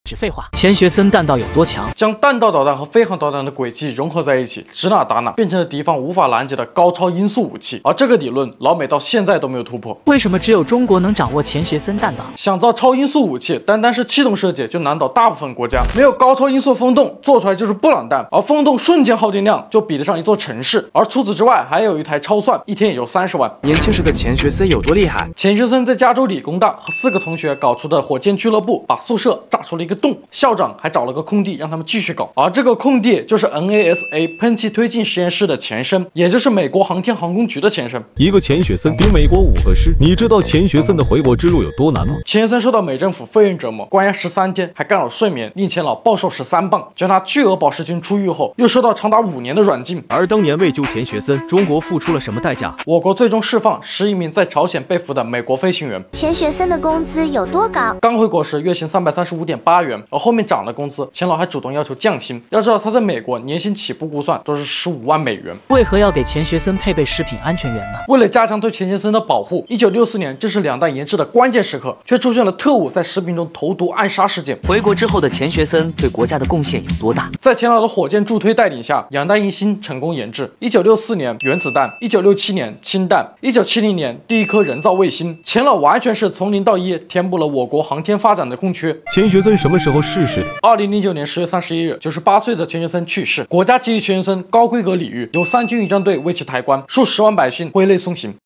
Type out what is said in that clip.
只废话。钱学森弹道有多强？ 将弹道导弹和飞行导弹的轨迹融合在一起，指哪打哪，变成了敌方无法拦截的高超音速武器。而这个理论，老美到现在都没有突破。 为什么只有中国能掌握钱学森弹道？ 想造超音速武器，单单是气动设计就难倒大部分国家。没有高超音速风洞，做出来就是布朗弹，而风洞瞬间耗电量就比得上一座城市。而除此之外，还有一台超算，一天也就30万。 年轻时的钱学森有多厉害？ 钱学森在加州理工大和4个同学搞出的火箭俱乐部，把宿舍炸出了一个洞，校长还找了个空地让他们继续搞。而这个空地就是 NASA 喷气推进实验室的前身，也就是美国航天航空局的前身。 一个钱学森比美国5个师，你知道钱学森的回国之路有多难吗？ 钱学森受到美政府废人折磨，关押13天，还干扰睡眠，令钱老暴瘦13磅。将他巨额保释金出狱后，又受到长达5年的软禁。 而当年为救钱学森，中国付出了什么代价？ 我国最终释放11名在朝鲜被俘的美国飞行员。 钱学森的工资有多高？ 刚回国时月薪335.8元，而后面涨了工资，钱老还主动要求降薪。要知道他在美国年薪起步估算都是15万美元。 为何要给钱学森配备食品安全员呢？ 为了加强对钱学森的保护，1964年正是两弹研制的关键时刻，却出现了特务在食品中投毒暗杀事件。 回国之后的钱学森对国家的贡献有多大？ 在钱老的火箭助推带领下，两弹一星成功研制。1964年原子弹，1967年氢弹，1970年第一颗人造卫星。钱老完全是从0到1，填补了我国航天发展的空缺。 钱学森什么时候逝世的 ？2009年10月31日，98岁的钱学森去世。国家给予钱学森高规格礼遇，由3军仪仗队为其抬棺，数10万百姓挥泪送行。